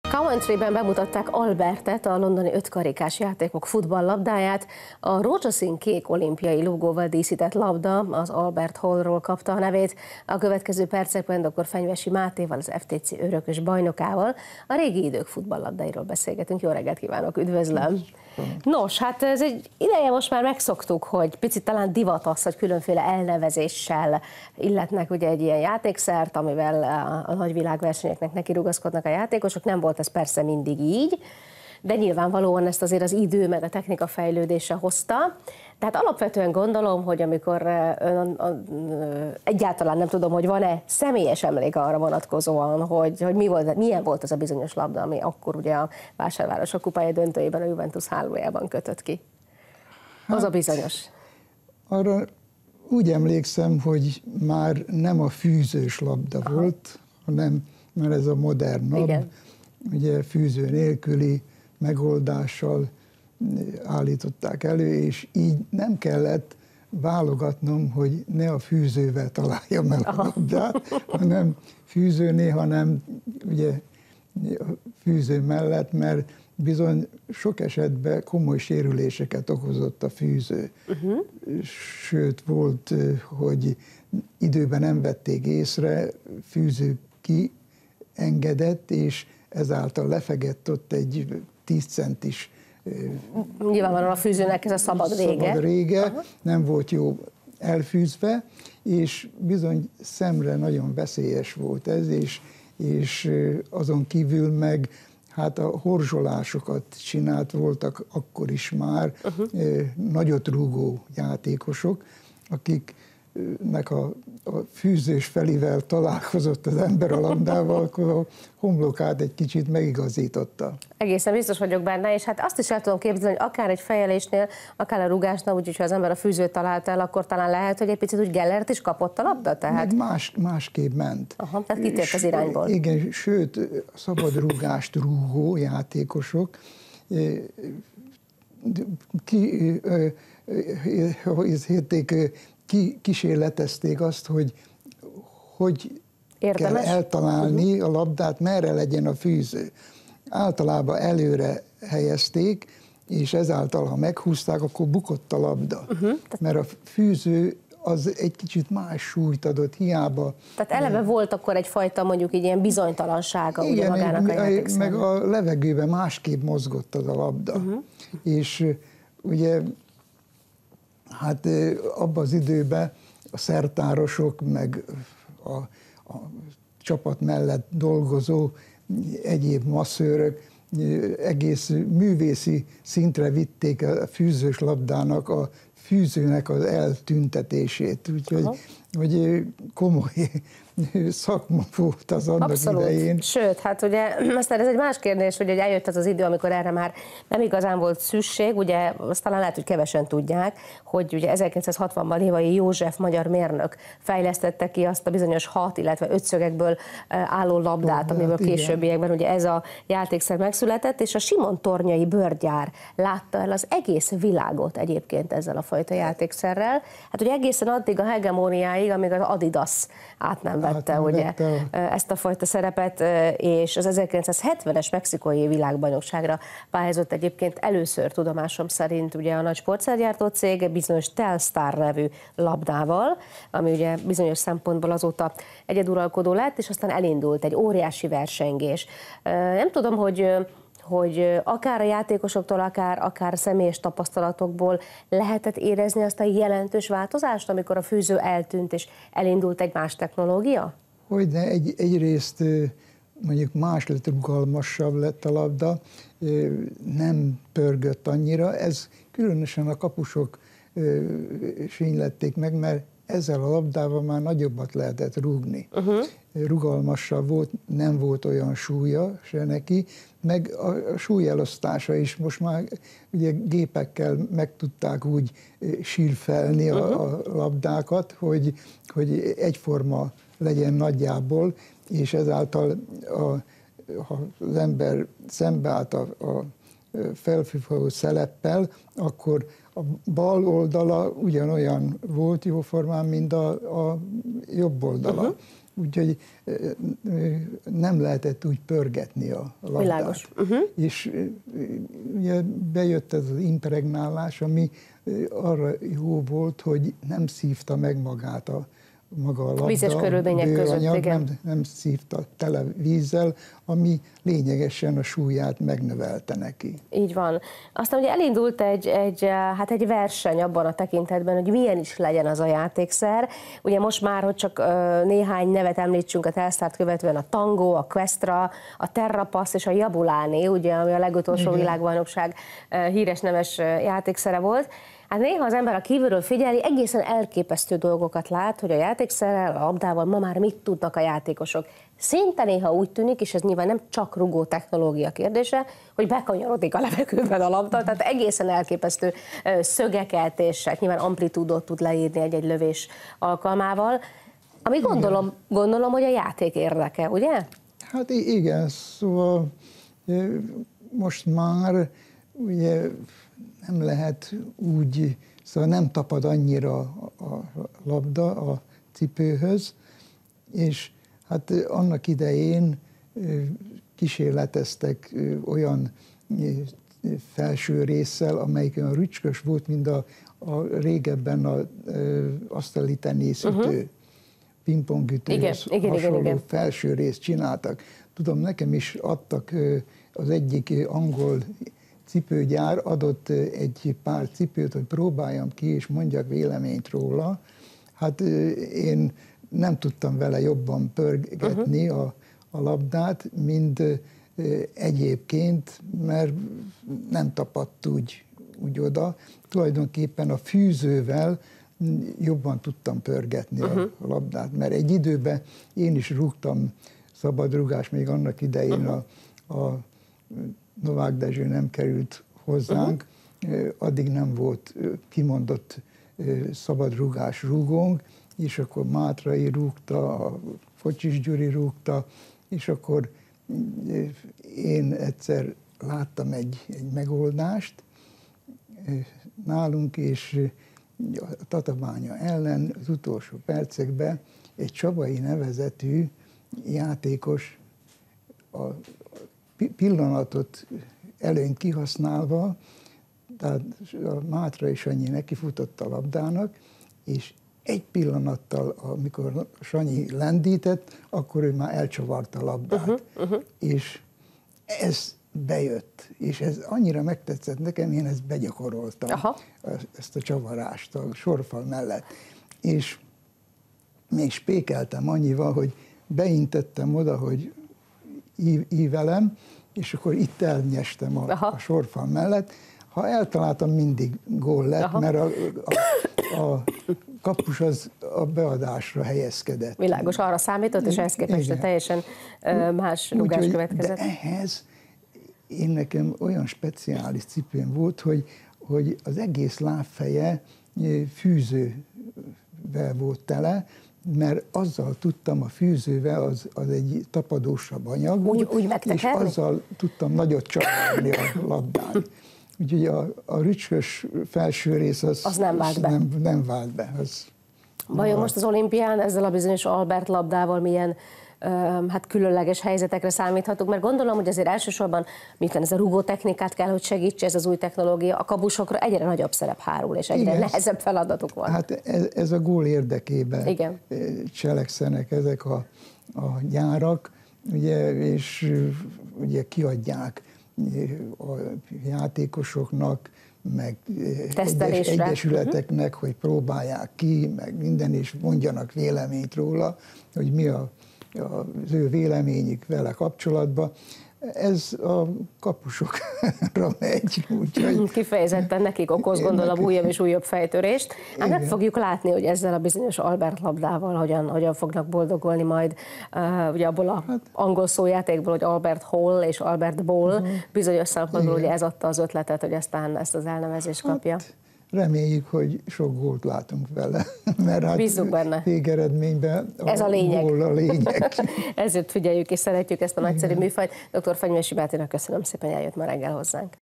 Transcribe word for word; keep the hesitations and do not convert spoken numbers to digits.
Coventryben bemutatták Albertet, a londoni ötkarikás játékok futballlabdáját. A rózsaszín kék olimpiai logóval díszített labda az Albert Hallról kapta a nevét. A következő percekben dr. Fenyvesi Mátéval, az ef té cé örökös bajnokával a régi idők futballlabdáiról beszélgetünk. Jó reggelt kívánok, üdvözlöm! Nos, hát ez egy ideje most már megszoktuk, hogy picit talán divat az, hogy különféle elnevezéssel illetnek ugye egy ilyen játékszert, amivel a nagy világversenyeknek nekirugaszkodnak a játékosok. Nem volt ez persze mindig így, de nyilvánvalóan ezt azért az idő meg a technika fejlődése hozta. Tehát alapvetően gondolom, hogy amikor ön, egyáltalán nem tudom, hogy van-e személyes emlék arra vonatkozóan, hogy, hogy mi volt, milyen volt az a bizonyos labda, ami akkor ugye a Vásárvárosok kupája döntőjében a Juventus hálójában kötött ki. Az a bizonyos. Hát, arra úgy emlékszem, hogy már nem a fűzős labda Aha. volt, hanem már ez a modern labda, ugye fűző nélküli megoldással állították elő, és így nem kellett válogatnom, hogy ne a fűzővel találjam el a labdát, hanem fűző néha nem, ugye a fűző mellett, mert bizony sok esetben komoly sérüléseket okozott a fűző. Uh-huh. Sőt, volt, hogy időben nem vették észre, fűző kiengedett, és ezáltal lefegett ott egy tíz centis. Nyilvánvalóan a fűzőnek ez a szabad rége. Szabad rége, Aha. nem volt jó elfűzve, és bizony szemre nagyon veszélyes volt ez, és, és azon kívül meg hát a horzsolásokat csinált, voltak akkor is már uh-huh. nagyot rúgó játékosok, akiknek a, a fűzős felivel találkozott az ember a labdával, akkor a homlokát egy kicsit megigazította. Egészen biztos vagyok benne, és hát azt is el tudom képzelni, hogy akár egy fejelésnél, akár a rugásnál, úgyis ha az ember a fűzőt talált el, akkor talán lehet, hogy egy picit úgy Gellert is kapott a labda? Tehát... Meg más, másképp ment. Aha, tehát kitért az irányból. Igen, sőt, szabad rúgást rúgó játékosok ki, ki, kísérletezték azt, hogy hogy Érdemes? kell eltalálni uh-huh. a labdát, merre legyen a fűző. Általában előre helyezték, és ezáltal, ha meghúzták, akkor bukott a labda. Uh-huh. Mert a fűző az egy kicsit más súlyt adott, hiába. Tehát eleve de... volt akkor egyfajta mondjuk így ilyen bizonytalansága Igen, ugye magának a játékszernek. Meg a levegőben másképp mozgott az a labda. Uh-huh. És ugye hát abban az időben a szertárosok, meg a, a csapat mellett dolgozó egyéb masszőrök egész művészi szintre vitték a fűzős labdának, a fűzőnek az eltüntetését. Úgyhogy hogy komoly szakma volt az annak Abszolút. idején. Sőt, hát ugye aztán ez egy más kérdés, hogy eljött az az idő, amikor erre már nem igazán volt szükség, ugye azt talán lehet, hogy kevesen tudják, hogy ugye ezerkilencszázhatvanban Lévai József magyar mérnök fejlesztette ki azt a bizonyos hat, illetve ötszögekből álló labdát, amiből későbbiekben ugye ez a játékszer megszületett, és a Simon-tornyai bőrgyár látta el az egész világot egyébként ezzel a fajta játékszerrel. Hát ugye egészen addig a hegemóniáig, amíg az Adidas át nem vette ugye ezt a fajta szerepet, és az ezerkilencszázhetvenes mexikói világbajnokságra pályázott egyébként először tudomásom szerint ugye a nagy sportszergyártó cég bizonyos Telstar nevű labdával, ami ugye bizonyos szempontból azóta egyeduralkodó lett, és aztán elindult egy óriási versengés. Nem tudom, hogy hogy akár a játékosoktól, akár, akár személyes tapasztalatokból lehetett érezni azt a jelentős változást, amikor a fűző eltűnt és elindult egy más technológia? Hogyne, egy, egyrészt mondjuk más lett, rugalmasabb lett a labda, nem pörgött annyira, ez különösen a kapusok sénylették meg, mert ezzel a labdával már nagyobbat lehetett rúgni. Uh-huh. Rugalmasabb volt, nem volt olyan súlya se neki, meg a súlyelosztása is most már ugye gépekkel meg tudták úgy sírfelni uh-huh. a, a labdákat, hogy, hogy egyforma legyen nagyjából, és ezáltal a, ha az ember szembeállt a, a felfűfajó szeleppel, akkor a bal oldala ugyanolyan volt jóformán, mint a, a jobb oldala. Uh-huh. Úgyhogy nem lehetett úgy pörgetni a labdát. Világos. Uh-huh. És ugye bejött ez az impregnálás, ami arra jó volt, hogy nem szívta meg magát a maga a labda, vízes körülmények között, igen. Nem, nem szívta tele vízzel, ami lényegesen a súlyát megnövelte neki. Így van. Aztán ugye elindult egy, egy, hát egy verseny abban a tekintetben, hogy milyen is legyen az a játékszer. Ugye most már, hogy csak néhány nevet említsünk a Telstart követően, a Tango, a Questra, a Terrapass és a Jabulani, ugye, ami a legutolsó igen. világbajnokság híres neves játékszere volt. Hát néha az ember a kívülről figyeli, egészen elképesztő dolgokat lát, hogy a játékszerrel, a labdával ma már mit tudnak a játékosok. Szinte néha úgy tűnik, és ez nyilván nem csak rugó technológia kérdése, hogy bekanyarodik a levegőben a labda, tehát egészen elképesztő szögeket és nyilván amplitúdot tud leírni egy-egy lövés alkalmával, ami gondolom, gondolom, hogy a játék érdeke, ugye? Hát igen, szóval most már ugye nem lehet úgy, szóval nem tapad annyira a labda a cipőhöz, és hát annak idején kísérleteztek olyan felső résszel, amelyik olyan rücskös volt, mint a, a régebben az asztali tenészütő, uh-huh. pingpongütőhöz hasonló igen, igen. felső részt csináltak. Tudom, nekem is adtak az egyik angol cipőgyár adott egy pár cipőt, hogy próbáljam ki, és mondjak véleményt róla. Hát én nem tudtam vele jobban pörgetni uh-huh. a, a labdát, mint egyébként, mert nem tapadt úgy, úgy oda. Tulajdonképpen a fűzővel jobban tudtam pörgetni uh-huh. a labdát, mert egy időben én is rúgtam szabadrugás, még annak idején uh-huh. a, a Novák Dezső nem került hozzánk, uh-huh. addig nem volt kimondott szabadrugás rúgónk, és akkor Mátrai rúgta, a Focsis Gyuri rúgta, és akkor én egyszer láttam egy, egy megoldást nálunk, és a Tatabánya ellen az utolsó percekben egy Csabai nevezetű játékos a pillanatot előnyt kihasználva, tehát a Mátrai Sanyi nekifutott a labdának, és egy pillanattal, amikor Sanyi lendített, akkor ő már elcsavarta a labdát. Uh-huh, uh-huh. És ez bejött, és ez annyira megtetszett nekem, én ezt begyakoroltam, Aha. ezt a csavarást a sorfal mellett. És még spékeltem annyival, hogy beintettem oda, hogy ívelem, és akkor itt elnyestem a, a sorfal mellett. Ha eltaláltam, mindig gól lett, Aha. mert a, a, a kapus az a beadásra helyezkedett. Világos, arra számított, és ehhez képest teljesen más rugás úgy, következett. De ehhez én nekem olyan speciális cipőm volt, hogy, hogy az egész lábfeje fűzővel volt tele, mert azzal tudtam, a fűzővel, az, az egy tapadósabb anyag volt, úgy, úgy és azzal tudtam nagyot csavarni a labdán. Úgyhogy a, a rücskös felső rész az, az nem vált be. Nem, nem vált be. Az Vajon most az olimpián ezzel a bizonyos Albert labdával milyen hát különleges helyzetekre számíthatunk, mert gondolom, hogy azért elsősorban, miután ez a rugó technikát kell, hogy segítse ez az új technológia, a kabusokra egyre nagyobb szerep hárul, és egyre Igen. nehezebb feladatuk van. Hát ez, ez a gól érdekében Igen. cselekszenek ezek a, a gyárak, ugye, és ugye kiadják a játékosoknak, meg egyes, egyesületeknek, uh-huh. hogy próbálják ki, meg minden, és mondjanak véleményt róla, hogy mi a az ő véleményük vele kapcsolatban. Ez a kapusokra megy. Úgyhogy kifejezetten nekik okoz, gondolom, újabb és újabb fejtörést. Hát meg fogjuk látni, hogy ezzel a bizonyos Albert labdával hogyan, hogyan fognak boldogulni majd uh, ugye abból a hát, angol szójátékból, hogy Albert Hall és Albert Ball, uh-huh. bizonyos szempontból ugye ez adta az ötletet, hogy aztán ezt az elnevezést kapja. Hát, reméljük, hogy sok gólt látunk vele, mert hát bízzunk benne. Végeredményben a, ez a lényeg. Gól a lényeg. Ezért figyeljük és szeretjük ezt a nagyszerű műfajt. doktor Fenyvesi Máténak köszönöm szépen, hogy eljött ma reggel hozzánk.